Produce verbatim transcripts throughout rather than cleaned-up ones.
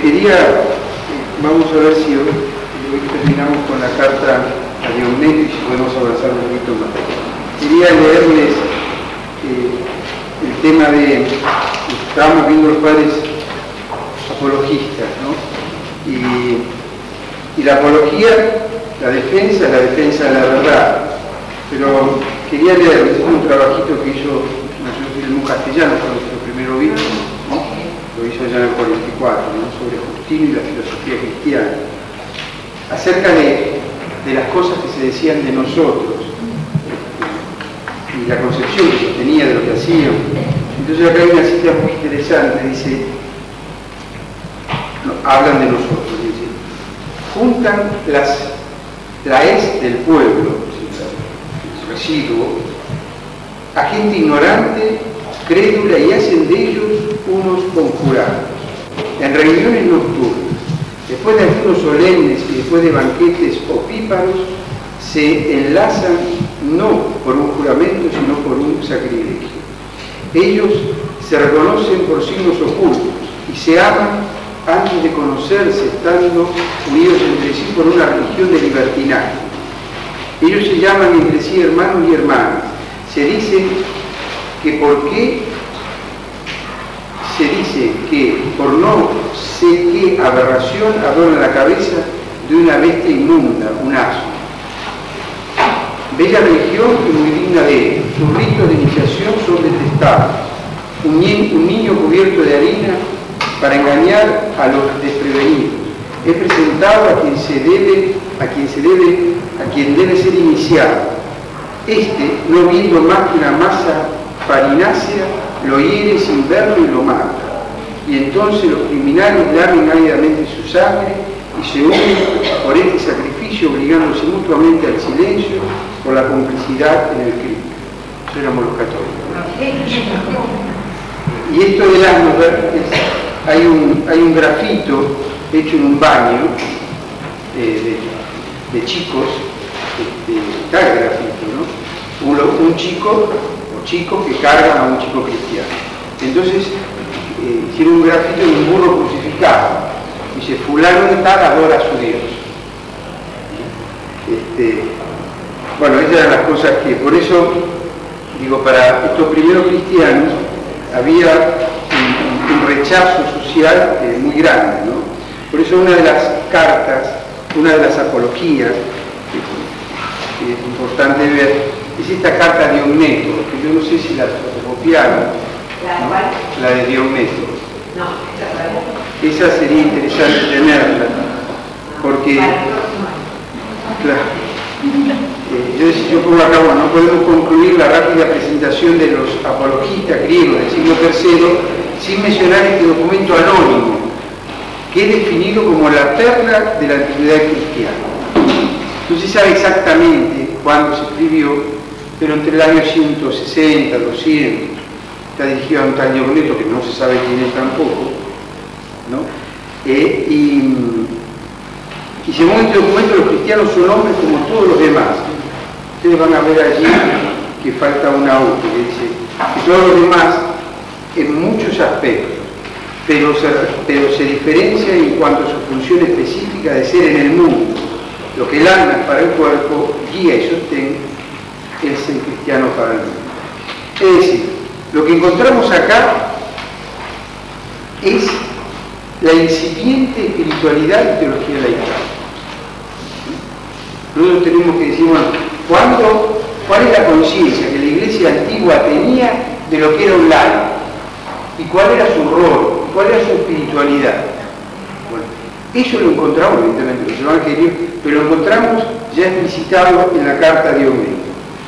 quería, vamos a ver si hoy, hoy terminamos con la carta a Diomedes y si podemos avanzar un poquito más. Quería leerles eh, el tema de, estábamos viendo los padres apologistas, ¿no? Y, y la apología, la defensa, es la defensa de la verdad. Pero quería leerles un trabajito que hizo Nación Castellano, fue nuestro primer obispo, ¿no? Lo hizo ya en el cuarenta y cuatro, ¿no? Sobre Justino y la filosofía cristiana, acerca de, de las cosas que se decían de nosotros y la concepción que se tenía de lo que hacíamos. Entonces acá hay una cita muy interesante, dice, no, hablan de nosotros, dice, juntan las, la es del pueblo, el residuo, a gente ignorante, crédula, y hacen de ellos unos conjurados. En reuniones nocturnas, después de algunos solemnes y después de banquetes opíparos, se enlazan no por un juramento, sino por un sacrilegio. Ellos se reconocen por signos ocultos y se aman antes de conocerse, estando unidos entre sí por una religión de libertinaje. Ellos se llaman entre sí hermanos y hermanas. Se dice que por qué se dice que por no sé qué aberración adorna la cabeza de una bestia inmunda, un asno. Bella religión y muy digna de él. Sus ritos de iniciación son detestables. Un, ni un niño cubierto de harina para engañar a los desprevenidos. Es presentado a quien se debe, a quien se debe, a quien debe ser iniciado. Este, no viendo más que una masa farinácea, lo hiere sin verlo y lo mata. Y entonces los criminales lamen ávidamente su sangre y se unen por este sacrificio, obligándose mutuamente al silencio por la complicidad en el crimen. Eso éramos los católicos. Y esto del asno, hay un, hay un grafito hecho en un baño eh, de, de chicos, este, está el grafito, ¿no? Un, un chico o chicos que cargan a un chico cristiano. Entonces eh, hicieron un grafito de un burro crucificado. Dice, fulano de tal adora a su Dios. Este, bueno, esas eran las cosas que, por eso, digo, para estos primeros cristianos había un, un rechazo social eh, muy grande, ¿no? Por eso una de las cartas, una de las apologías, que, que es importante ver, es esta carta de Diomedes, que yo no sé si la copiaron, ¿no? La de Diomedes. No, esa sería interesante tenerla, porque, claro, eh, yo, yo pongo acá, bueno, no podemos concluir la rápida presentación de los apologistas griegos del siglo tercero sin mencionar este documento anónimo, que es definido como la perla de la antigüedad cristiana. No se sabe exactamente cuándo se escribió, pero entre el año ciento sesenta, doscientos, está dirigido a un tal Diomedes, que no se sabe quién es tampoco, ¿no? Eh, y, y según este documento, los cristianos son hombres como todos los demás. Ustedes van a ver allí que falta una U, que dice que todos los demás, en muchos aspectos, pero se, pero se diferencia en cuanto a su función específica de ser en el mundo. Lo que el alma es para el cuerpo, guía y sostén, es el cristiano para el mundo. Es decir, lo que encontramos acá es la incipiente espiritualidad y teología laical. Nosotros tenemos que decir, bueno, ¿cuándo, ¿cuál es la conciencia que la Iglesia antigua tenía de lo que era un laico? ¿Y cuál era su rol? ¿Cuál era su espiritualidad? Bueno, eso lo encontramos, evidentemente, en los evangelios, pero lo encontramos ya explicitado en la carta de Diomedes.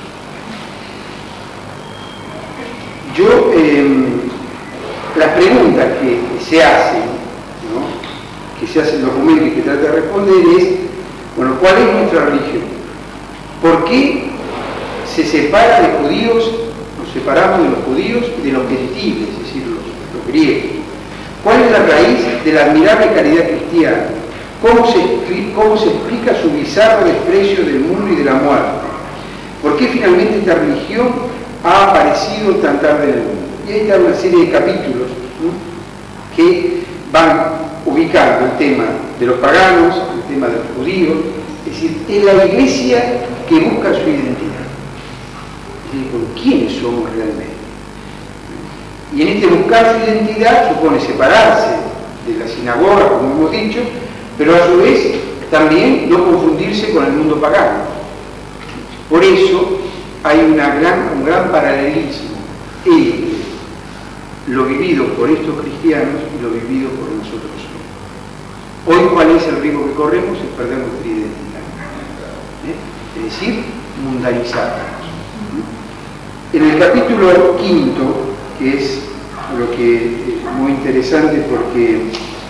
Yo, eh, las preguntas que se hacen, ¿no? que se hace el documento y que trata de responder es, bueno, ¿cuál es nuestra religión? ¿Por qué se separa de judíos, nos separamos de los judíos y de los gentiles, es decir, los, los griegos? ¿Cuál es la raíz de la admirable caridad cristiana? ¿Cómo se, ¿Cómo se explica su bizarro desprecio del mundo y de la muerte? ¿Por qué finalmente esta religión ha aparecido tan tarde en el mundo? Y ahí está una serie de capítulos, ¿no? que van ubicando el tema de los paganos, el tema de los judíos, es decir, es la iglesia que busca su identidad. Es decir, con quiénes somos realmente. Y en este buscar su identidad supone separarse de la sinagoga, como hemos dicho, pero a su vez también no confundirse con el mundo pagano. Por eso hay una gran, un gran paralelismo entre lo vivido por estos cristianos y lo vivido por nosotros hoy. Hoy, ¿cuál es el riesgo que corremos? Es perder nuestra identidad. ¿Eh? Es decir, mundanizarnos. En el capítulo quinto, que es lo que es muy interesante porque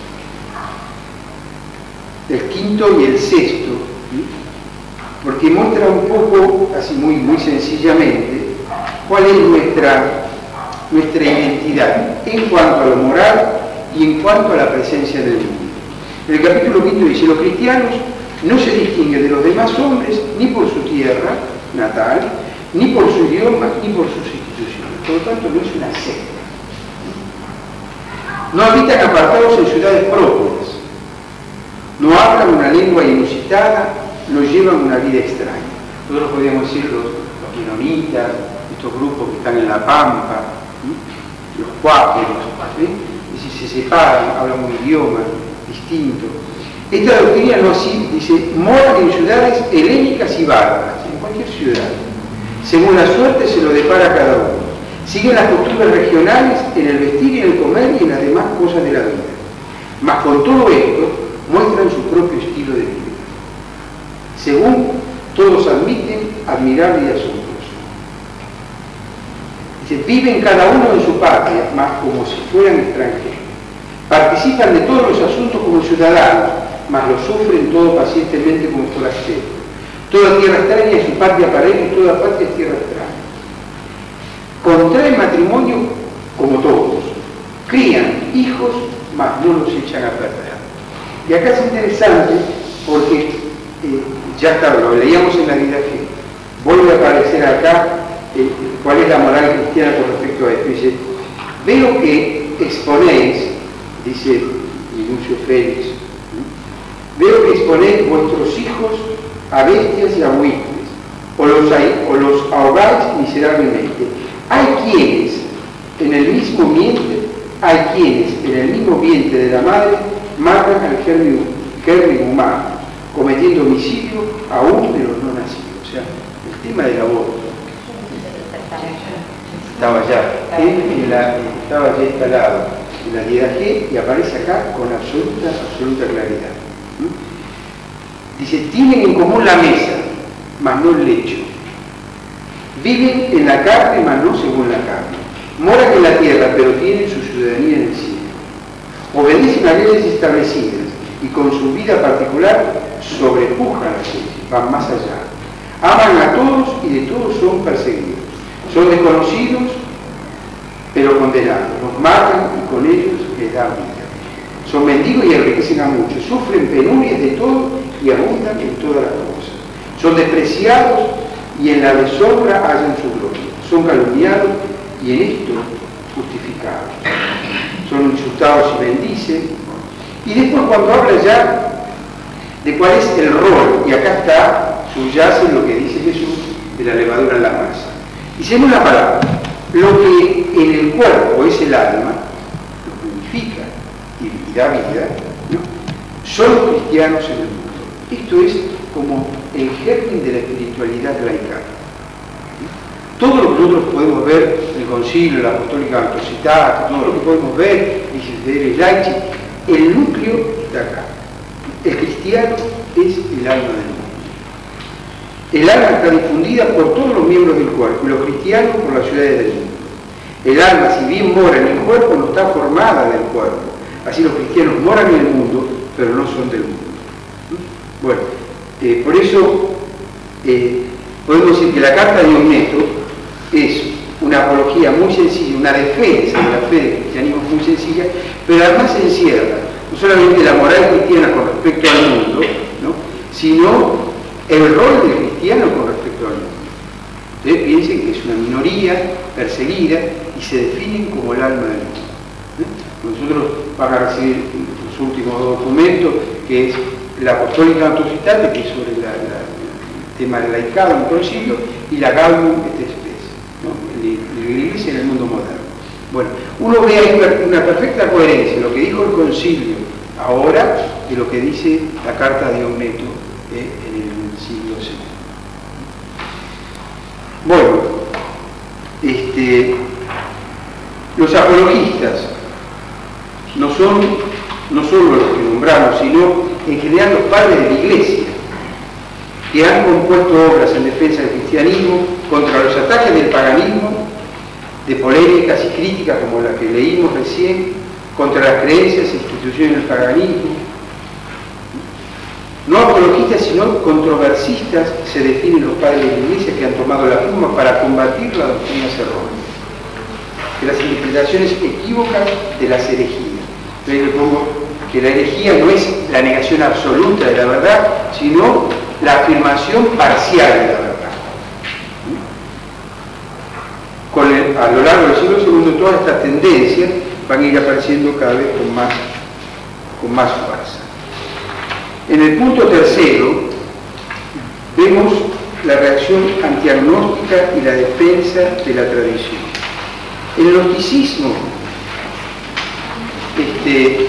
el quinto y el sexto, ¿sí? Porque muestra un poco, así muy, muy sencillamente, cuál es nuestra, nuestra identidad en cuanto a lo moral y en cuanto a la presencia del mundo. En el capítulo quinto dice: los cristianos no se distinguen de los demás hombres ni por su tierra natal, ni por su idioma, ni por sus instituciones. Por lo tanto, no es una secta. No habitan apartados en ciudades propias, no hablan una lengua inusitada, no llevan una vida extraña. Nosotros podríamos decir los, los quinonitas, estos grupos que están en la Pampa, ¿sí? Los cuáqueros, ¿sí? Y si se separan, hablan un idioma distinto. Esta doctrina no así, dice, moran en ciudades helénicas y bárbaras, en cualquier ciudad. Según la suerte se lo depara a cada uno. Siguen las costumbres regionales en el vestir y en el comer y en las demás cosas de la vida. Mas con todo esto muestran su propio estilo de vida, según todos admiten, admirable y asombroso. Dice, viven cada uno en su patria, mas como si fueran extranjeros. Participan de todos los asuntos como ciudadanos, mas lo sufren todo pacientemente como forasteros. Toda tierra extraña es su patria para ellos y toda patria es tierra extraña. Contraen matrimonio como todos, crían hijos, mas no los echan a perder. Y acá es interesante porque eh, ya está, lo leíamos en la vida que vuelve a aparecer acá eh, cuál es la moral cristiana con respecto a esto. Dice, veo que exponéis, dice Minucio Félix, ¿no? Veo que exponéis vuestros hijos a bestias y a buitres, o los, o los ahogáis miserablemente. Hay quienes en el mismo vientre, hay quienes en el mismo vientre de la madre matan al germen, germen humano, cometiendo homicidio aún de los no nacidos. O sea, el tema del aborto estaba ya, en la, estaba ya instalado en la dieta G y aparece acá con absoluta, absoluta claridad. ¿Mm? Dice, tienen en común la mesa, mas no el lecho. Viven en la carne, mas no según la carne. Moran en la tierra, pero tienen su ciudadanía en el cielo. Obedecen a leyes establecidas y con su vida particular sobrepujan las leyes, van más allá. Aman a todos y de todos son perseguidos. Son desconocidos, pero condenados. Los matan y con ellos les dan vida. Son mendigos y enriquecen a muchos. Sufren penurias de todo y abundan en todas las cosas. Son despreciados y en la deshonra hallan su gloria. Son calumniados y en esto justificados. Son insultados y bendicen. Y después cuando habla ya de cuál es el rol, y acá está, subyace lo que dice Jesús de la levadura en la masa. Y según la palabra, lo que en el cuerpo es el alma, lo purifica y da vida, ¿no? Son los cristianos en el mundo. Esto es como el germen de la espiritualidad laical. Todo lo que nosotros podemos ver en el concilio, la apostólica autocitatis, todo lo que podemos ver, dice Laici, el núcleo está acá. El cristiano es el alma del mundo. El alma está difundida por todos los miembros del cuerpo y los cristianos por las ciudades del mundo. El alma, si bien mora en el cuerpo, no está formada del cuerpo. Así los cristianos moran en el mundo, pero no son del mundo. Bueno, eh, por eso eh, podemos decir que la carta de Ogneto es una apología muy sencilla, una defensa de la fe del cristianismo muy sencilla, pero además encierra no solamente la moral cristiana con respecto al mundo, ¿no? Sino el rol del cristiano con respecto al mundo. Ustedes piensen que es una minoría perseguida y se definen como el alma del mundo. ¿Eh? Nosotros van a recibir últimos documentos, que es la Apostólica Autoritate, que es sobre la, la, el tema del laicado en el concilio, y la Gaudium et Spes, ¿no? la Iglesia en el mundo moderno. Bueno, uno ve ahí una, una perfecta coherencia, lo que dijo el concilio ahora y lo que dice la Carta de Ogneto eh, en el siglo segundo. Bueno, este, los apologistas no son no solo los que nombramos, sino en general los padres de la Iglesia, que han compuesto obras en defensa del cristianismo, contra los ataques del paganismo, de polémicas y críticas como la que leímos recién, contra las creencias e instituciones del paganismo. No apologistas, sino controversistas se definen los padres de la Iglesia, que han tomado la pluma para combatir las doctrinas erróneas, de las interpretaciones equívocas de las herejías. Entonces le pongo que la herejía no es la negación absoluta de la verdad, sino la afirmación parcial de la verdad. Con el, a lo largo del siglo segundo, todas estas tendencias van a ir apareciendo cada vez con más, con más fuerza. En el punto tercero, vemos la reacción antiagnóstica y la defensa de la tradición. El gnosticismo, este,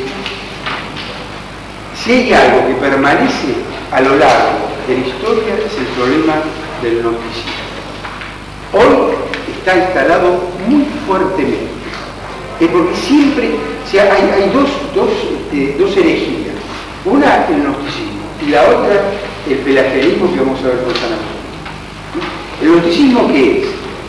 si hay algo que permanece a lo largo de la historia, es el problema del gnosticismo. Hoy está instalado muy fuertemente, es porque siempre, o sea, hay, hay dos, dos, este, dos herejías. Una, el gnosticismo, y la otra, el pelagianismo, que vamos a ver con San Antonio. ¿El gnosticismo qué es?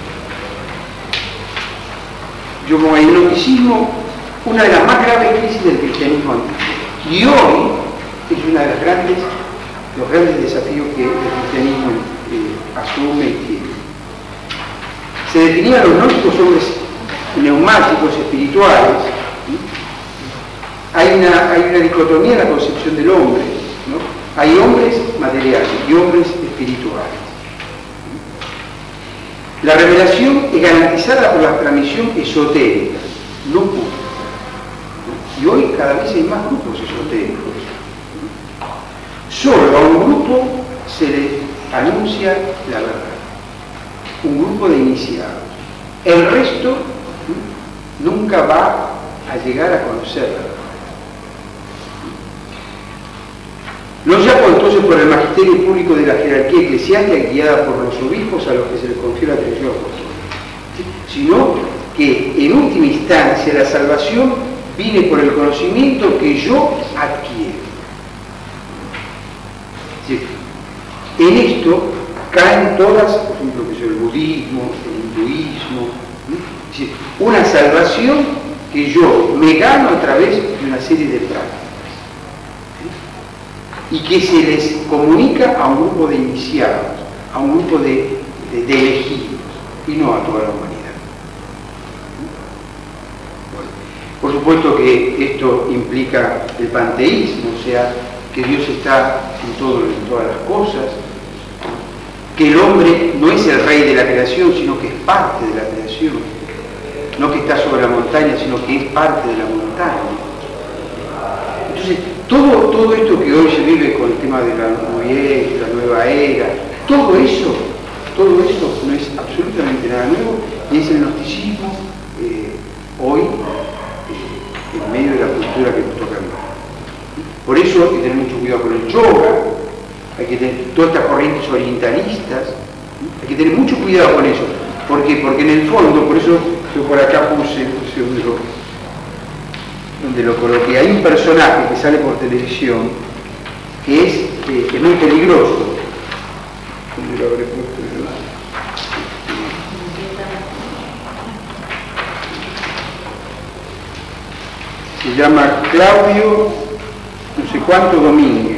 Yo como el gnosticismo, una de las más graves crisis del cristianismo antiguo. Y hoy es uno de los grandes, los grandes desafíos que el cristianismo eh, asume y tiene. Se definían los gnósticos hombres neumáticos, espirituales. Hay una, hay una dicotomía en la concepción del hombre, ¿no? Hay hombres materiales y hombres espirituales. La revelación es garantizada por la transmisión esotérica, no pura. Y hoy cada vez hay más grupos esotéricos. Solo a un grupo se le anuncia la verdad, un grupo de iniciados. El resto nunca va a llegar a conocer la verdad. No ya entonces por el magisterio público de la jerarquía eclesiástica guiada por los obispos a los que se les confió la atención apostólica, sino que en última instancia la salvación viene por el conocimiento que yo adquiero. ¿Sí? En esto caen todas, por ejemplo, que es el budismo, el hinduismo, ¿sí? Una salvación que yo me gano a través de una serie de prácticas y que se les comunica a un grupo de iniciados, a un grupo de, de, de elegidos, y no a toda la humanidad. Bueno, por supuesto que esto implica el panteísmo, o sea, que Dios está en, todo, en todas las cosas, que el hombre no es el rey de la creación, sino que es parte de la creación, no que está sobre la montaña, sino que es parte de la montaña. Entonces, todo, todo esto que hoy se vive con el tema de la, nueve, la nueva era, todo eso, todo eso no es absolutamente nada nuevo, y es el gnosticismo eh, hoy eh, en medio de la cultura que nos toca vivir. Por eso hay que tener mucho cuidado con el yoga, hay que tener todas estas corrientes orientalistas, hay que tener mucho cuidado con eso. ¿Por qué? Porque en el fondo, por eso yo por acá puse, puse donde, lo, donde lo coloqué, hay un personaje que sale por televisión que es, eh, que es muy peligroso. ¿Dónde lo habré puesto? Se llama Claudio, no sé cuánto, Domínguez.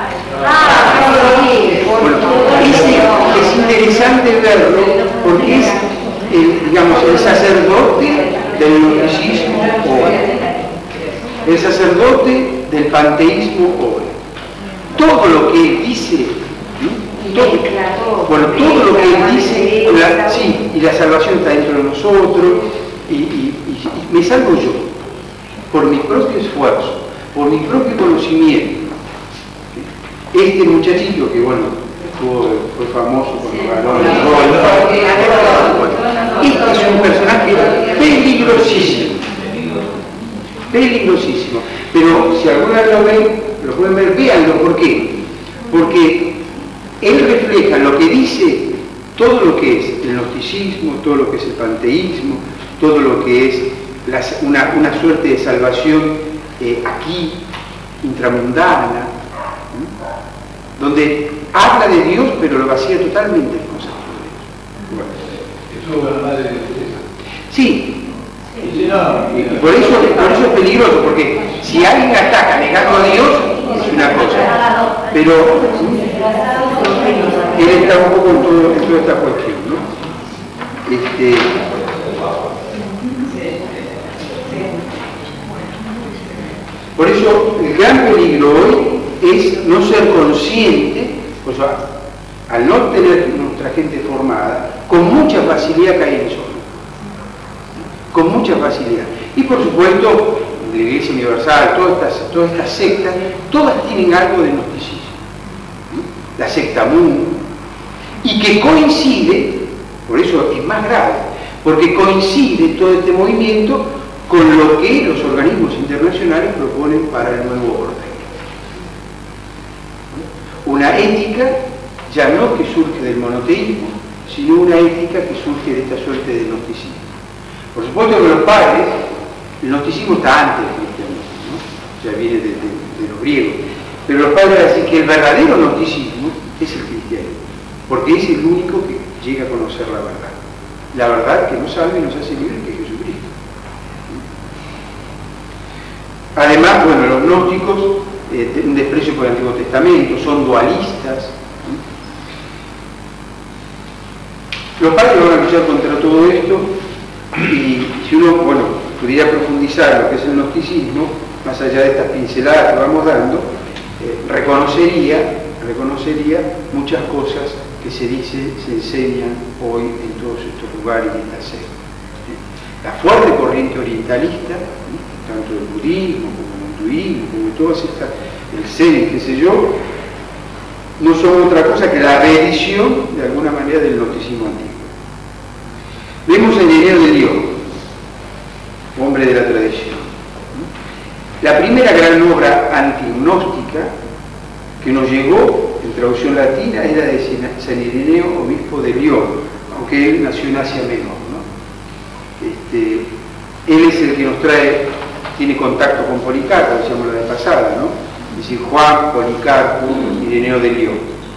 Bueno, es, es interesante verlo porque es, eh, digamos, el sacerdote del gnosticismo hoy, el sacerdote del panteísmo hoy. Todo lo que él dice, ¿no? todo, bueno, todo lo que él dice, la, sí, y la salvación está dentro de nosotros, y, y, y, y me salvo yo, por mi propio esfuerzo. por mi propio conocimiento. Este muchachito que, bueno, fue, fue famoso cuando ganó el rol, este es un personaje peligrosísimo, peligrosísimo, pero si alguna vez lo ven, lo pueden ver, véanlo. ¿Por qué? Porque él refleja lo que dice todo lo que es el gnosticismo, todo lo que es el panteísmo, todo lo que es la, una, una suerte de salvación eh, aquí, intramundana, ¿sí? Donde habla de Dios, pero lo vacía totalmente el concepto de Dios. Bueno. ¿Eso la madre de Teresa? Sí. Y por eso, por eso es peligroso, porque si alguien ataca negando a Dios, es una cosa, pero él está un poco en, todo, en toda esta cuestión, ¿no? Este, por eso el gran peligro hoy es no ser consciente, o sea, al no tener nuestra gente formada, con mucha facilidad cae en eso. Con mucha facilidad. Y por supuesto, la Iglesia Universal, todas estas, todas estas sectas, todas tienen algo de gnosticismo. La secta Mu, y que coincide, por eso es más grave, porque coincide todo este movimiento con lo que los organismos internacionales proponen para el nuevo orden. Una ética ya no que surge del monoteísmo, sino una ética que surge de esta suerte de gnosticismo. Por supuesto que los padres, el gnosticismo está antes del cristianismo, ¿no? Ya viene de, de, de los griegos, pero los padres dicen que el verdadero gnosticismo es el cristianismo, porque es el único que llega a conocer la verdad. La verdad que nos salva y nos hace libres, que es Jesucristo. Además, bueno, los gnósticos, eh, un desprecio por el Antiguo Testamento, son dualistas. Los padres van a luchar contra todo esto. Y si uno, bueno, pudiera profundizar lo que es el gnosticismo, más allá de estas pinceladas que vamos dando, eh, reconocería, reconocería muchas cosas que se dice, se enseñan hoy en todos estos lugares y estas sectas. La fuerte corriente orientalista, ¿sí? Tanto el budismo como el hinduismo, como todas estas, el zen, qué sé yo, no son otra cosa que la reedición, de alguna manera, del gnosticismo antiguo. Vemos el Ireneo de León, hombre de la tradición. La primera gran obra antignóstica que nos llegó en traducción latina era de San Ireneo, obispo de León, aunque él nació en Asia Menor, ¿no? Este, él es el que nos trae, tiene contacto con Policarpo, decíamos la vez pasada, ¿no? Es decir, Juan, Policarpo, Ireneo de León.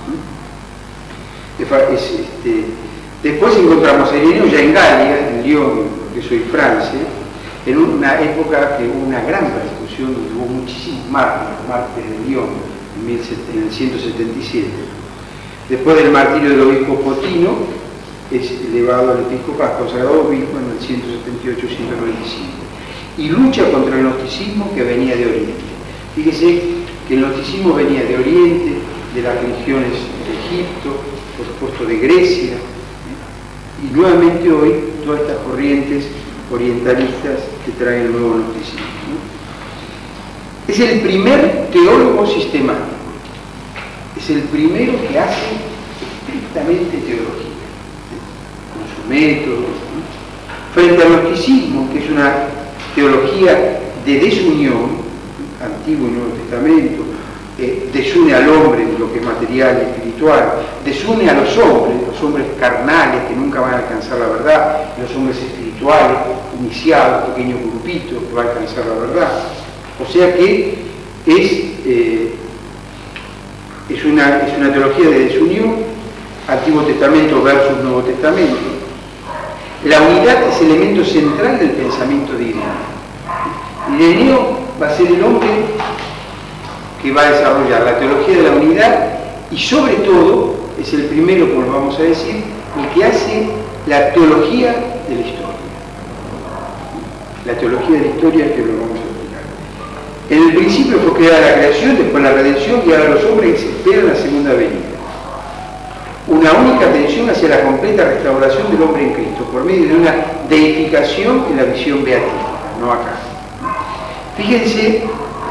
Es, este, Después encontramos a Ireneo ya en Galia, en Lyon, que soy Francia, en una época que hubo una gran persecución, donde hubo muchísimos mártires, mártires de Lyon, en el ciento setenta y siete. Después del martirio del obispo Potino, es elevado al episcopado, consagrado obispo en el ciento setenta y ocho a ciento noventa y cinco. Y lucha contra el gnosticismo que venía de Oriente. Fíjese que el gnosticismo venía de Oriente, de las religiones de Egipto, por supuesto de Grecia, y nuevamente hoy todas estas corrientes orientalistas que traen el nuevo gnosticismo, ¿no? Es el primer teólogo sistemático, es el primero que hace estrictamente teología, ¿sí? Con sus métodos, ¿no? Frente al gnosticismo, que es una teología de desunión, Antiguo y Nuevo Testamento, Eh, desune al hombre en lo que es material y espiritual, desune a los hombres, los hombres carnales que nunca van a alcanzar la verdad, los hombres espirituales, iniciados, pequeño grupito que va a alcanzar la verdad. O sea que es, eh, es, una, es una teología de desunión, Antiguo Testamento versus Nuevo Testamento. La unidad es elemento central del pensamiento de Ireneo. Ireneo va a ser el hombre que va a desarrollar la teología de la unidad y sobre todo es el primero, como vamos a decir, el que hace la teología de la historia. La teología de la historia que lo vamos a explicar. En el principio fue creada la creación, después la redención y ahora los hombres esperan la segunda venida. Una única atención hacia la completa restauración del hombre en Cristo por medio de una deificación en la visión beatífica, no acá. Fíjense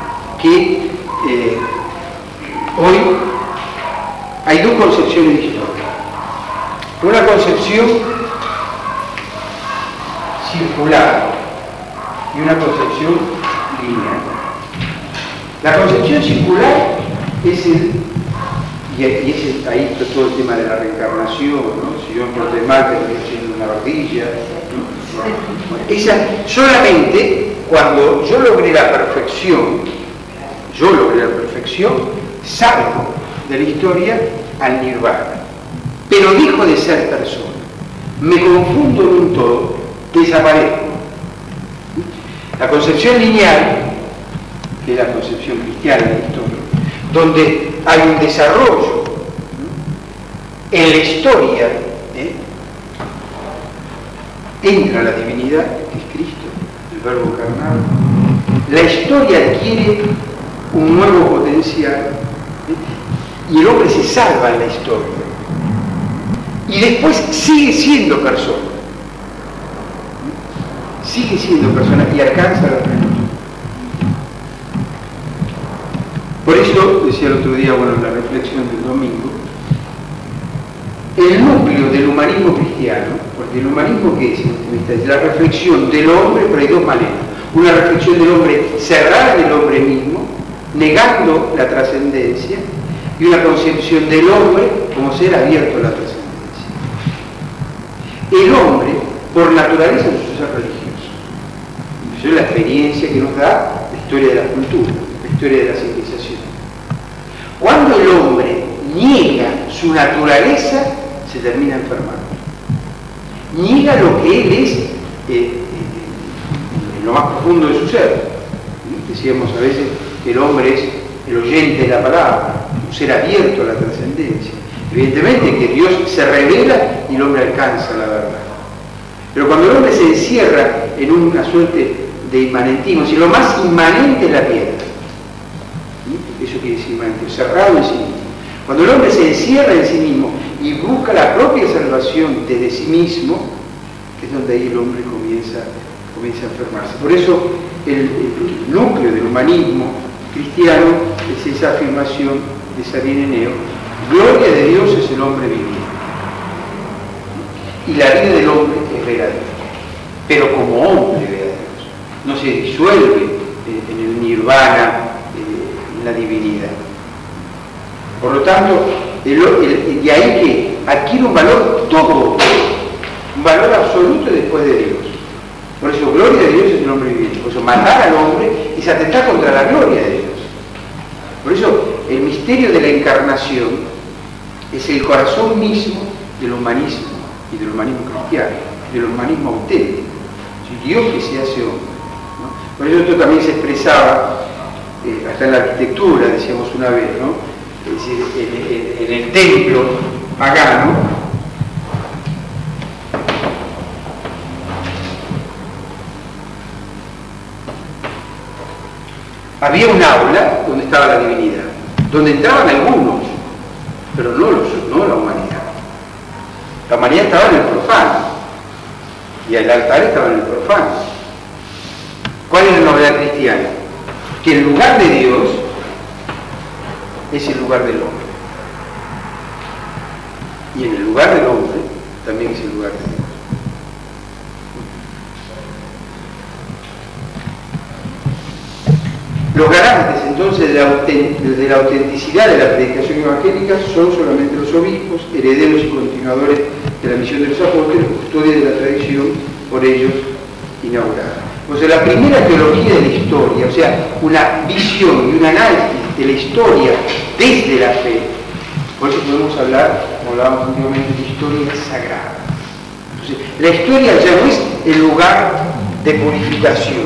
que eh, hoy hay dos concepciones de historia. Una concepción circular y una concepción lineal. La concepción circular es el, y es el, ahí está todo el tema de la reencarnación, ¿no? Si yo me porté mal, terminé siendo una ardilla, ¿no? Esa, solamente cuando yo logré la perfección, yo logré la perfección, salgo de la historia al nirvana, pero dejo de ser persona, me confundo en un todo, desaparezco. La concepción lineal, que es la concepción cristiana de la historia, donde hay un desarrollo, ¿no? En la historia, ¿eh? entra la divinidad, que es Cristo, el verbo encarnado. La historia adquiere un nuevo potencial, ¿eh? y el hombre se salva en la historia. Y después sigue siendo persona. Sigue siendo persona y alcanza la plenitud. Por eso, decía el otro día, bueno, en la reflexión del domingo, el núcleo del humanismo cristiano, porque el humanismo, ¿qué es? Es la reflexión del hombre, pero hay dos maneras. Una reflexión del hombre cerrada en el hombre mismo, negando la trascendencia, y una concepción del hombre como ser abierto a la trascendencia. El hombre, por naturaleza, no es ser religioso. Eso es la experiencia que nos da la historia de la cultura, la historia de la civilización. Cuando el hombre niega su naturaleza, se termina enfermando. Niega lo que él es eh, eh, en lo más profundo de su ser. Decíamos a veces que el hombre es el oyente de la palabra, un ser abierto a la trascendencia. Evidentemente que Dios se revela y el hombre alcanza la verdad. Pero cuando el hombre se encierra en una suerte de inmanentismo, si lo más inmanente es la piedra, eso quiere decir inmanente, cerrado en sí mismo. Cuando el hombre se encierra en sí mismo y busca la propia salvación desde sí mismo, es donde ahí el hombre comienza, comienza a enfermarse. Por eso el, el núcleo del humanismo cristiano es esa afirmación de San Ireneo: gloria de Dios es el hombre viviente, y la vida del hombre es ver a Dios, pero como hombre ve a Dios, no se disuelve en el nirvana, en la divinidad. Por lo tanto, el, el, de ahí que adquiere un valor todo, un valor absoluto después de Dios. Por eso, gloria de Dios es el hombre viviente. Por eso, matar al hombre es atentar contra la gloria de Dios. Por eso, el misterio de la encarnación es el corazón mismo del humanismo y del humanismo cristiano, del humanismo auténtico. Dios que se hace hombre, ¿no? Por eso esto también se expresaba eh, hasta en la arquitectura, decíamos una vez, ¿no? Es decir, en, en, en el templo pagano, había un aula donde estaba la divinidad, donde entraban algunos, pero no, los, no la humanidad. La humanidad estaba en el profano y el altar estaba en el profano. ¿Cuál es la novedad cristiana? Que el lugar de Dios es el lugar del hombre, y en el lugar del hombre también es el lugar de Dios. Los garantes entonces de la, de la autenticidad de la predicación evangélica son solamente los obispos, herederos y continuadores de la misión de los apóstoles, custodios de la tradición por ellos inaugurada. O sea, la primera teología de la historia, o sea, una visión y un análisis de la historia desde la fe. Por eso podemos hablar, como hablábamos antiguamente, de historia sagrada. Entonces, la historia ya no es el lugar de purificación,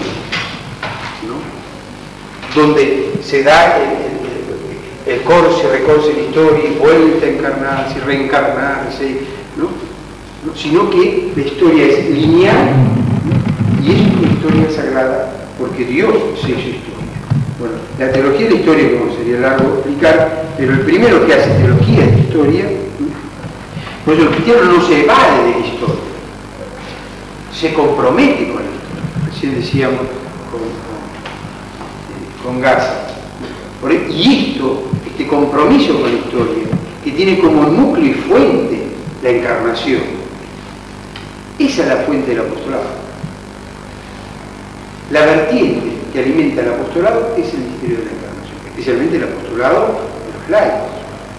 ¿no? Donde se da el, el, el corse, recorse la historia y vuelve a encarnarse, reencarnarse, ¿no? ¿no? Sino que la historia es lineal, ¿no? Y es una historia sagrada porque Dios se hizo historia. Bueno, la teología de la historia, como sería largo explicar, pero el primero que hace teología de historia, por eso el cristiano no se evade de la historia, se compromete con la historia. Recién decíamos con, con, con Gaza, Y esto, este compromiso con la historia, que tiene como núcleo y fuente la encarnación, esa es la fuente del apostolado. La vertiente que alimenta el apostolado es el misterio de la encarnación, especialmente el apostolado de los laicos.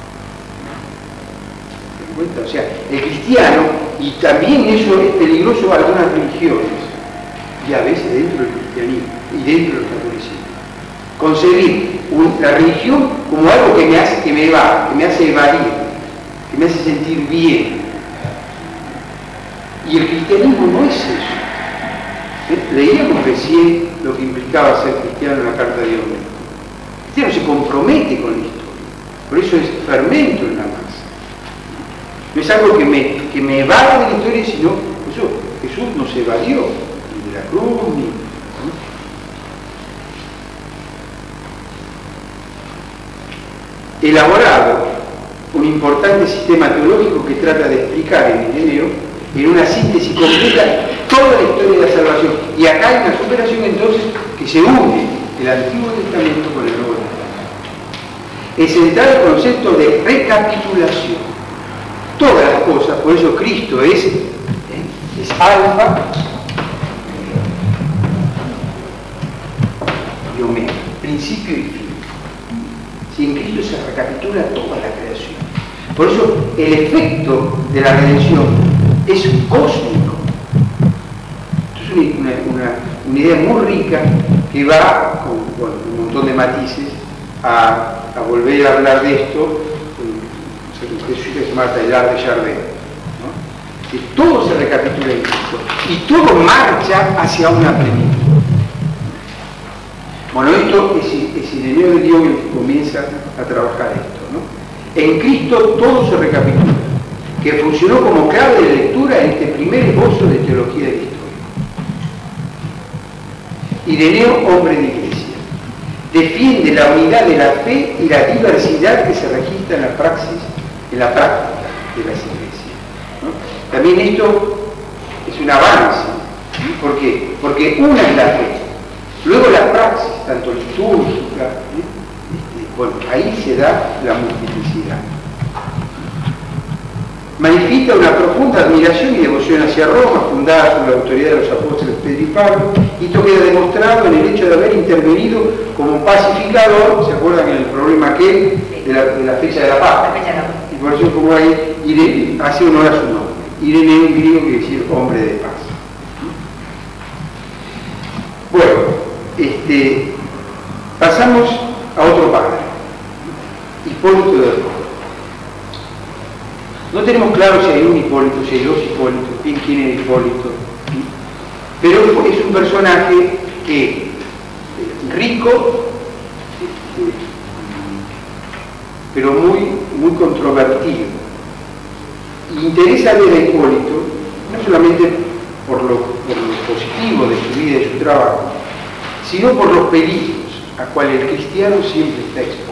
¿Se dan cuenta? O sea, el cristiano, y también eso es peligroso para algunas religiones, y a veces dentro del cristianismo y dentro del catolicismo, concebir un, la religión como algo que me hace, que me va, que me hace evadir, que me hace sentir bien. Y el cristianismo no es eso. ¿Eh? Leíamos recién lo que implicaba ser cristiano en la Carta de Hombre. El cristiano se compromete con la historia, por eso es fermento en la masa. No es algo que me, que me evade de la historia, sino eso, Jesús nos evadió ni de la cruz, ni, ¿no? Elaborado un importante sistema teológico que trata de explicar en Ireneo, en una síntesis completa, toda la historia de la salvación. Y acá hay una superación entonces que se une el Antiguo Testamento con el Nuevo Testamento. Es central el concepto de recapitulación. Todas las cosas, por eso Cristo es, ¿eh? es alfa y omega, principio y fin. Si en Cristo se recapitula toda la creación. Por eso el efecto de la redención es cósmico. Es una, una, una idea muy rica que va, con, con un montón de matices, a, a volver a hablar de esto, que se llama Taylor de Chardin, ¿no? Que todo se recapitula en Cristo y todo marcha hacia una plenitud. Bueno, esto es, es Ireneo de Lyon el que comienza a trabajar esto, ¿no? En Cristo todo se recapitula, que funcionó como clave de lectura en este primer esbozo de teología de la historia. Ireneo, hombre de iglesia, defiende la unidad de la fe y la diversidad que se registra en la praxis, en la práctica de las iglesias, ¿no? También esto es un avance. ¿Por qué? Porque una es la fe. Luego la praxis, tanto litúrgica, ¿eh? este, bueno, ahí se da la multiplicidad. Manifiesta una profunda admiración y devoción hacia Roma, fundada sobre la autoridad de los apóstoles Pedro y Pablo, y esto queda demostrado en el hecho de haber intervenido como pacificador, ¿se acuerdan en el problema aquel de la, de la fecha de la paz? Y por eso como ahí Irene, hace honor a su nombre. Ireneo en griego quiere decir hombre de paz. Bueno, este, pasamos a otro padre, Hipólito de Roma. No tenemos claro si hay un Hipólito, si hay dos Hipólitos, quién es Hipólito, pero es un personaje que rico, pero muy, muy controvertido. Y interesa ver a Hipólito, no solamente por lo, por lo positivo de su vida y de su trabajo, sino por los peligros a cuales el cristiano siempre está expuesto.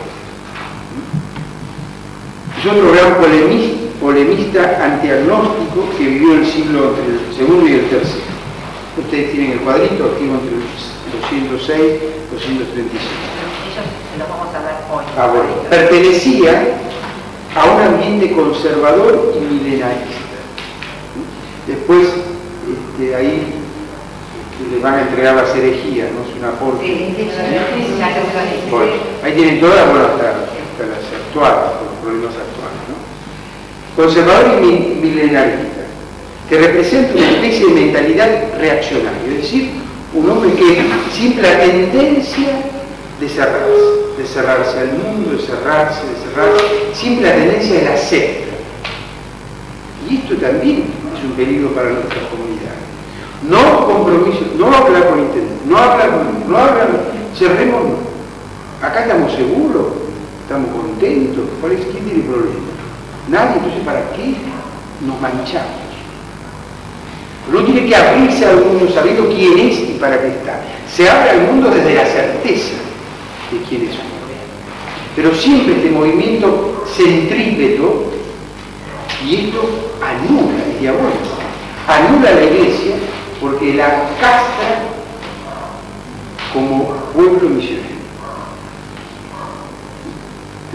Es otro gran polemista, polemista antiagnóstico que vivió en el siglo entre el segundo y el tercero. Ustedes tienen el cuadrito, activo entre los doscientos seis y doscientos treinta y cinco. Ellos se los vamos a ver hoy. Ah, bueno. Pertenecía a un ambiente conservador y milenarista. Después, este, ahí les van a entregar las herejías, ¿no? Es una aporte. Sí, sí, sí. Bueno, ahí tienen todas, bueno, hasta, hasta las actuales, los problemas actuales, ¿no? Conservador y milenarista, que representa una especie de mentalidad reaccionaria, es decir, un hombre que siempre la tendencia de cerrarse, de cerrarse al mundo, de cerrarse, de cerrarse, siempre la tendencia de la secta. Y esto también es un peligro para nuestra comunidad. No compromiso, no hablar con internet, no hablar con, no hablar, cerremos, acá estamos seguros, estamos contentos, ¿cuál es? ¿Quién tiene problema? Nadie, entonces ¿para qué nos manchamos? Uno tiene que abrirse al mundo sabiendo quién es y para qué está. Se abre al mundo desde la certeza de quién es uno. Pero siempre este movimiento centrípeto, y esto anula, es diabólico, anula a la iglesia porque la castra como pueblo misionero.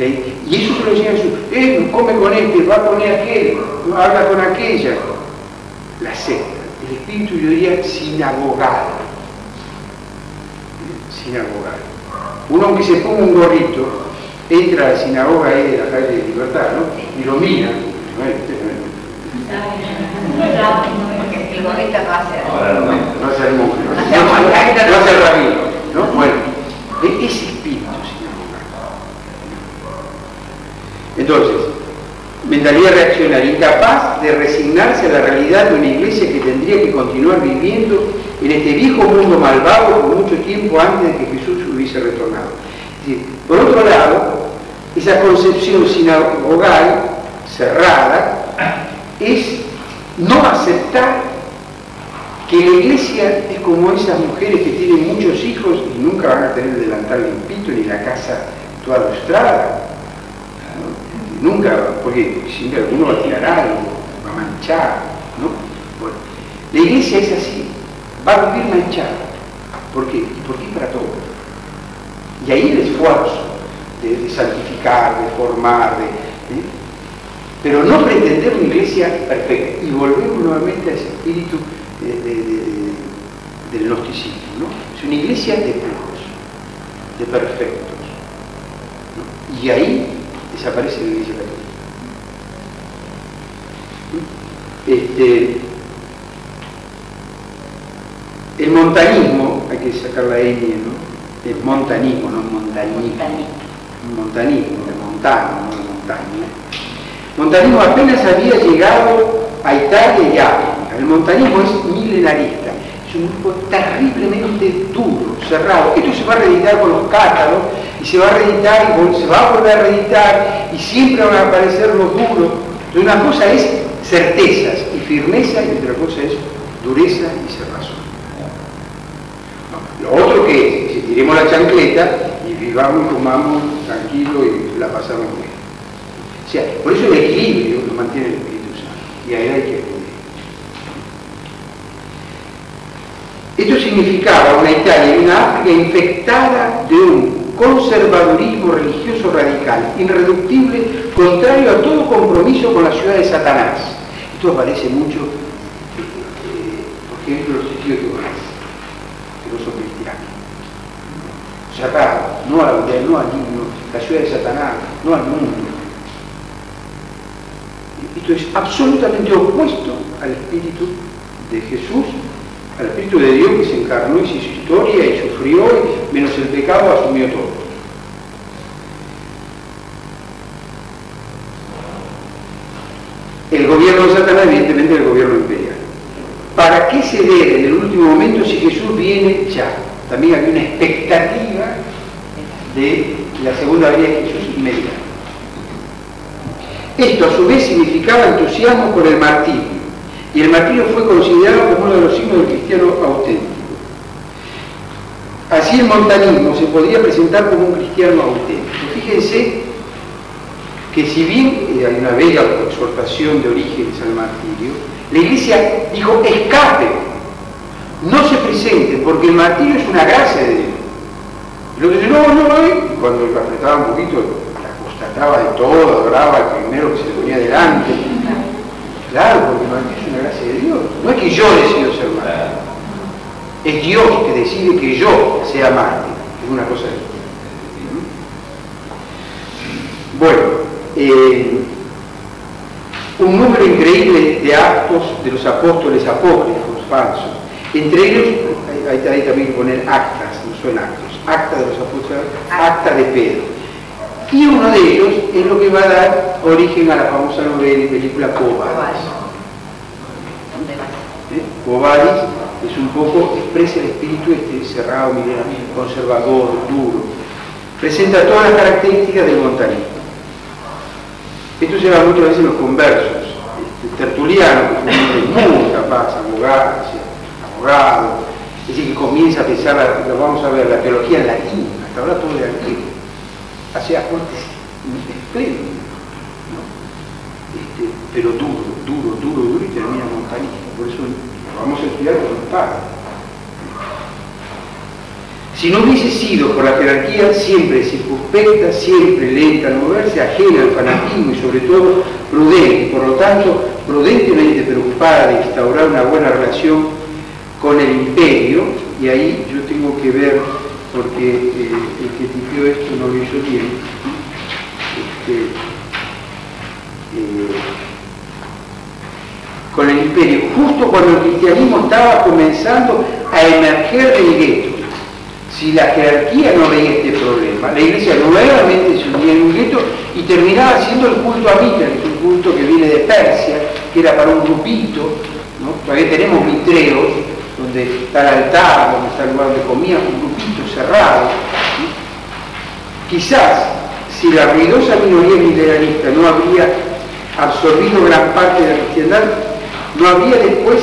Y eso se lo decía Jesús, eh, come con este, va con aquel, habla con aquella. La secta, el espíritu, yo diría, sinagogal. Sinagogal. Uno, aunque se ponga un gorrito, entra a la sinagoga ahí de la calle de Libertad, ¿no? Y lo mira. Porque el gorrito no hace no hace el monje, no hace, no, no, no hace el rabino, ¿no? Bueno, ese espíritu sinagogal. Entonces, mentalidad reaccionaria, incapaz de resignarse a la realidad de una iglesia que tendría que continuar viviendo en este viejo mundo malvado por mucho tiempo antes de que Jesús hubiese retornado. Es decir, por otro lado, esa concepción sinagogal, cerrada, es no aceptar que la iglesia es como esas mujeres que tienen muchos hijos y nunca van a tener el delantal limpito ni la casa toda lustrada. Nunca, porque siempre alguno va a tirar algo, va a manchar, ¿no? Bueno, la iglesia es así, va a vivir manchada. ¿Por qué? Porque es para todos. Y ahí el esfuerzo de, de santificar, de formar, de, ¿eh? pero no pretender una iglesia perfecta. Y volvemos nuevamente a ese espíritu de, de, de, de, del gnosticismo, ¿no? Es una iglesia de puros, de perfectos, ¿no? Y ahí desaparece la iglesia católica. Este, el montanismo, hay que sacar la ñ, ¿no? El montanismo, no montanismo. Montanismo, de montano, no de montaña. Montanismo apenas había llegado a Italia y África. El montanismo es milenarista, es un grupo terriblemente duro, cerrado. Esto se va a reeditar con los cátaros, y se va a reeditar y se va a volver a reeditar, y siempre van a aparecer los duros. Entonces, una cosa es certezas y firmeza, y otra cosa es dureza y cerrazón. Lo otro que es, si tiremos la chancleta y vivamos y comamos tranquilo y la pasamos bien. O sea, por eso el equilibrio lo mantiene el Espíritu Santo, y ahí hay que acudir. Esto significaba una Italia y una África infectada de un conservadurismo religioso radical, irreductible, contrario a todo compromiso con la ciudad de Satanás. Esto aparece mucho, eh, por ejemplo, los testigos de Jehová, que no son cristianos. Cerrado, no a la aldea, no al himno, la ciudad de Satanás, no al mundo. Esto es absolutamente opuesto al espíritu de Jesús, al Espíritu de Dios que se encarnó y se hizo historia y sufrió, y menos el pecado asumió todo. El gobierno de Satanás, evidentemente, el gobierno imperial. ¿Para qué ceder en el último momento si Jesús viene ya? También había una expectativa de la segunda venida de Jesús inmediata. Esto a su vez significaba entusiasmo por el martirio. Y el martirio fue considerado como uno de los signos del cristiano auténtico. Así el montanismo se podría presentar como un cristiano auténtico. Fíjense que si bien hay una bella exhortación de Orígenes al martirio, la Iglesia dijo: escape, no se presenten, porque el martirio es una gracia de Dios. Y luego dice: no, no, no, y cuando lo apretaba un poquito, la constataba de todo, adoraba al primero que se le ponía delante. Claro, porque el martirio es una gracia de Dios. No es que yo decido ser mártir, es Dios que decide que yo sea mártir. Es una cosa de Dios. Bueno, eh, un número increíble de actos de los apóstoles apócrifos, falsos. Entre ellos, hay, hay también que poner actas, no son actos, acta de los apóstoles, acta de Pedro. Y uno de ellos es lo que va a dar origen a la famosa novela y película Quo Vadis. ¿Eh? Quo Vadis es un poco, expresa el espíritu este cerrado, milenarista, conservador, duro. Presenta todas las características del montanismo. Esto se da muchas veces en los conversos. Este, Tertuliano, que fue un hombre muy capaz, abogado, abogado, es decir, que comienza a pensar, la, lo vamos a ver, la teología en latín, hasta ahora todo de antiguo. Hacía aportes espléndidos, ¿no? Este, pero duro, duro, duro, duro, y termina montanismo. Por eso lo vamos a estudiar con los padres. Si no hubiese sido por la jerarquía siempre circunspecta, siempre lenta al moverse, ajena al fanatismo y sobre todo prudente, por lo tanto prudentemente preocupada de instaurar una buena relación con el imperio, y ahí yo tengo que ver, porque eh, el que tipió esto no lo hizo bien, este, eh, con el imperio, justo cuando el cristianismo estaba comenzando a emerger del gueto. Si la jerarquía no veía este problema, la iglesia nuevamente se unía en un gueto y terminaba haciendo el culto a Mitra, que es un culto que viene de Persia, que era para un grupito, ¿no? Todavía tenemos mitreos, donde está el altar, donde está el lugar donde comía, un grupito cerrado. ¿Sí? Quizás, si la ruidosa minoría milenarista no habría absorbido gran parte de la cristiandad, no habría después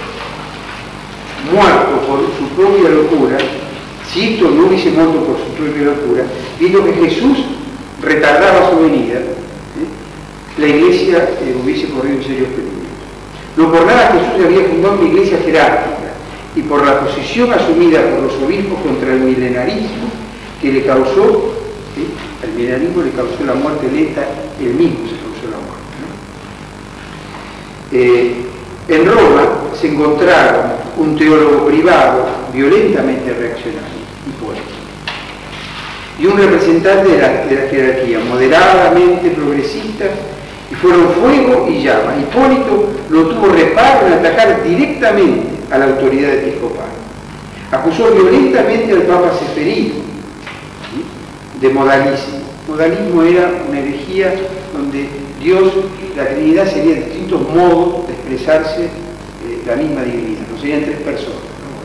muerto por su propia locura. Si esto no hubiese muerto por su propia locura, viendo que Jesús retardaba su venida, ¿eh? la iglesia eh, hubiese corrido en serios peligros. No por nada Jesús había fundado una iglesia jerárquica, y por la posición asumida por los obispos contra el milenarismo que le causó, ¿sí? al milenarismo le causó la muerte lenta, él mismo se causó la muerte, ¿no? Eh, en Roma se encontraron un teólogo privado violentamente reaccionario, Hipólito, y un representante de la, de la jerarquía moderadamente progresista, y fueron fuego y llama. Hipólito no tuvo reparo en atacar directamente a la autoridad episcopal. Acusó violentamente al Papa Ceferino, ¿sí? de modalismo. Modalismo era una herejía donde Dios, la Trinidad sería distintos modos de expresarse eh, la misma divinidad, no serían tres personas.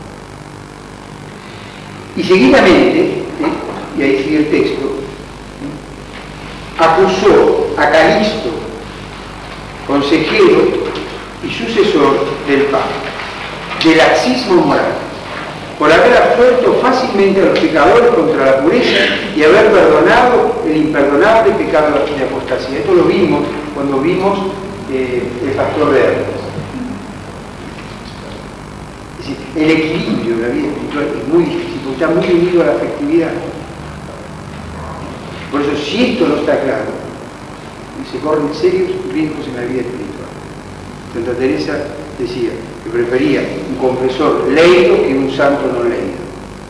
¿No? Y seguidamente, ¿eh? y ahí sigue el texto, ¿eh? acusó a Calisto, consejero y sucesor del Papa, de laxismo moral, por haber absuelto fácilmente a los pecadores contra la pureza y haber perdonado el imperdonable pecado de apostasía. Esto lo vimos cuando vimos eh, el pastor de Hermes. Es decir, el equilibrio de la vida espiritual es muy difícil, porque está muy unido a la afectividad. Por eso, si esto no está claro, se corren serios riesgos en la vida espiritual. Santa Teresa decía que prefería un confesor leído que un santo no leído.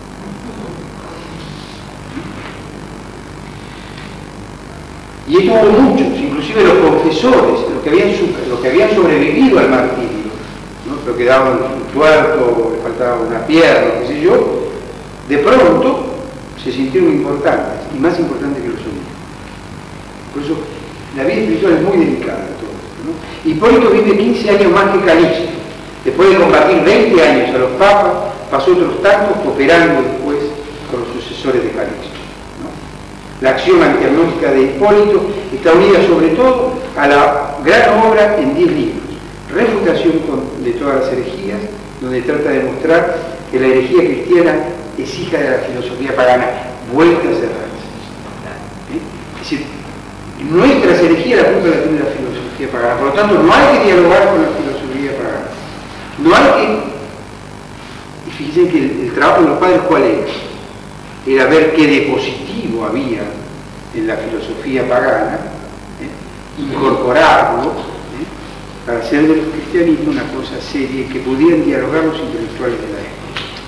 Y esto hubo muchos, inclusive los confesores, los que habían, los que habían sobrevivido al martirio, ¿no? Pero quedaban un tuerto, le faltaba una pierna, qué sé yo, de pronto se sintieron importantes, y más importantes que los hombres. Por eso la vida espiritual es muy delicada. ¿No? Hipólito vive quince años más que Calixto. Después de combatir veinte años a los papas, pasó otros tantos cooperando después con los sucesores de Calixto. ¿No? La acción antiagnóstica de Hipólito está unida sobre todo a la gran obra en diez libros, Refutación de todas las herejías, donde trata de mostrar que la herejía cristiana es hija de la filosofía pagana, vuelta a cerrarse. ¿Eh? Es decir, nuestras herejías la culpa la tiene la filosofía pagana, por lo tanto no hay que dialogar con la filosofía pagana, no hay que, y fíjense que el, el trabajo de los padres ¿cuál era? Era ver qué de positivo había en la filosofía pagana, ¿eh? incorporarlo, ¿eh? para hacer del cristianismo una cosa seria que pudieran dialogar los intelectuales de la época.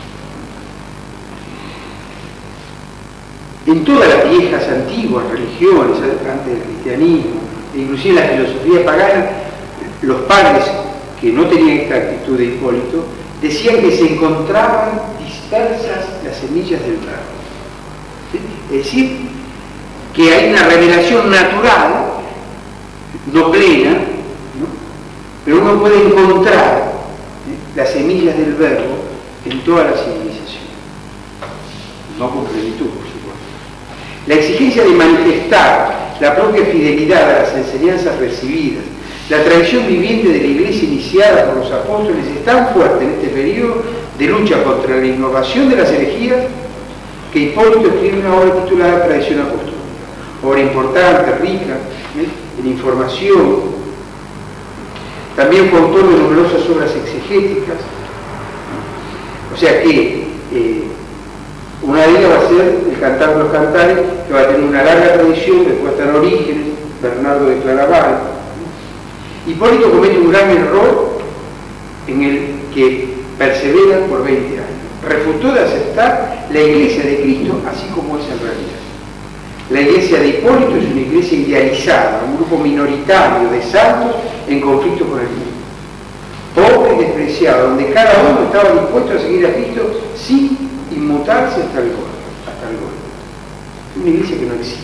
En todas las viejas, antiguas religiones, antes del cristianismo, e inclusive en la filosofía pagana, los padres que no tenían esta actitud de Hipólito, decían que se encontraban dispersas las semillas del verbo. ¿Sí? Es decir, que hay una revelación natural, no plena, ¿no? pero uno puede encontrar ¿sí? las semillas del verbo en toda la civilización, no con plenitud, por supuesto. La exigencia de manifestar la propia fidelidad a las enseñanzas recibidas, la tradición viviente de la Iglesia iniciada por los apóstoles es tan fuerte en este periodo de lucha contra la innovación de las herejías que Hipólito escribe una obra titulada Tradición Apostólica, obra importante, rica, ¿eh? en información. También fue autor de numerosas obras exegéticas, o sea que eh, Una de ellas va a ser el Cantar de los Cantares, que va a tener una larga tradición, después están Orígenes, Bernardo de Claraval. Hipólito comete un gran error en el que persevera por veinte años. Refutó de aceptar la iglesia de Cristo así como es en realidad. La iglesia de Hipólito es una iglesia idealizada, un grupo minoritario de santos en conflicto con el mundo. Pobre y despreciado, donde cada uno estaba dispuesto a seguir a Cristo sin inmutarse hasta el gol. Hasta el gol. Es una iglesia que no existe.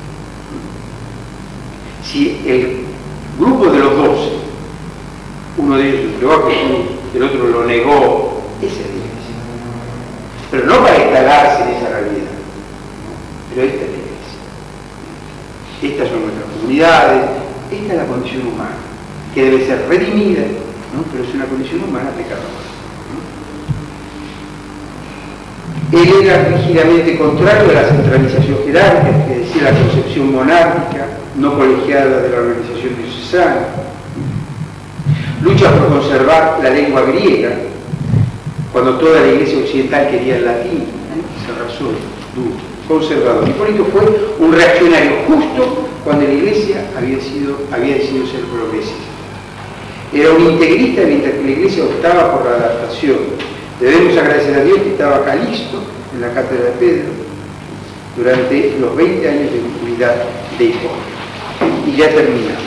Si el grupo de los doce, uno de ellos entregó a Jesús, el otro lo negó, esa es la iglesia. Pero no para instalarse en esa realidad, pero esta es la iglesia. Estas son nuestras comunidades, esta es la condición humana, que debe ser redimida, ¿no? Pero es una condición humana pecadora. ¿no? Él era rígidamente contrario a la centralización jerárquica, es decir, la concepción monárquica, no colegiada de la organización diocesana. Lucha por conservar la lengua griega, cuando toda la iglesia occidental quería el latín, ¿eh? Se razón duro, conservador. Hipólito fue un reaccionario justo cuando la iglesia había, sido, había decidido ser progresista. Era un integrista mientras que la iglesia optaba por la adaptación. Debemos agradecer a Dios que estaba Calixto en la cátedra de Pedro durante los veinte años de impunidad de Hipólito. Y ya termina.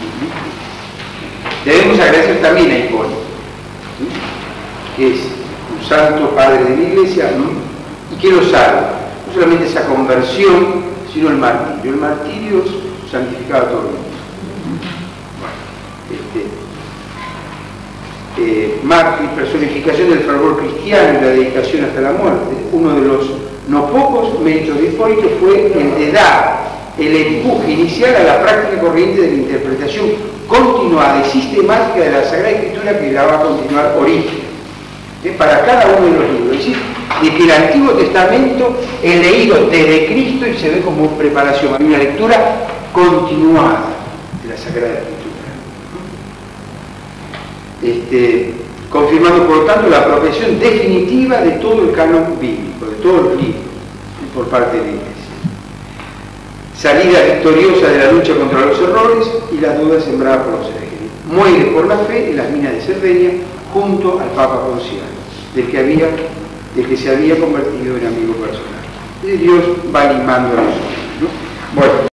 Debemos agradecer también a Hipólito, que es un santo padre de la iglesia, ¿no? Y que lo salva. No solamente esa conversión, sino el martirio. El martirio santificaba a todo el mundo. Este, eh, mártir, personificación del fervor cristiano y la dedicación hasta la muerte. Uno de los no pocos méritos de Hipólito fue el de dar el empuje inicial a la práctica corriente de la interpretación continuada y sistemática de la Sagrada Escritura que la va a continuar Orígenes, ¿eh? Para cada uno de los libros. Es decir, de que el Antiguo Testamento es leído desde Cristo y se ve como preparación. Hay una lectura continuada de la Sagrada Escritura. Este, confirmando por lo tanto la apropiación definitiva de todo el canon bíblico, de todos los libros, por parte de la Iglesia. Salida victoriosa de la lucha contra los errores y las dudas sembradas por los herejes. Muere por la fe en las minas de Cerdeña junto al Papa Ponciano, del que, había, del que se había convertido en amigo personal. Y Dios va limando a los hombres, ¿no? Bueno.